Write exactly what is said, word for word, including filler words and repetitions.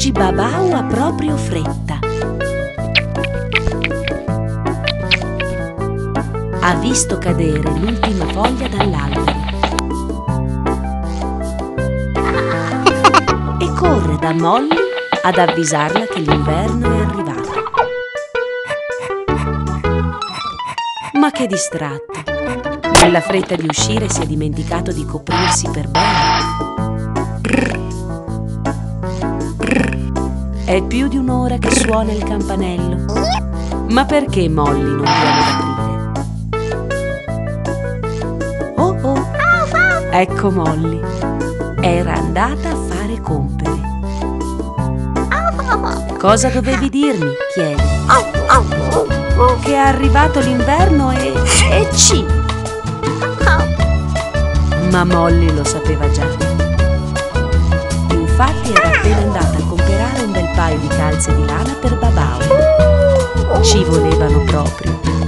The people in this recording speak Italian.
Oggi Babau ha proprio fretta. Ha visto cadere l'ultima foglia dall'albero e corre da Molly ad avvisarla che l'inverno è arrivato. Ma che distratto! Nella fretta di uscire si è dimenticato di coprirsi per bene. Brr. Brr. È più di un'ora che suona il campanello. Ma perché Molly non viene ad aprire? Oh oh! Ecco Molly. Era andata a fare compere. Cosa dovevi dirmi? Chiede. Che è arrivato l'inverno e... e ci! Ma Molly lo sapeva già. Infatti era appena andata a comprare un bel paio di calze di lana per Babau. Ci volevano proprio.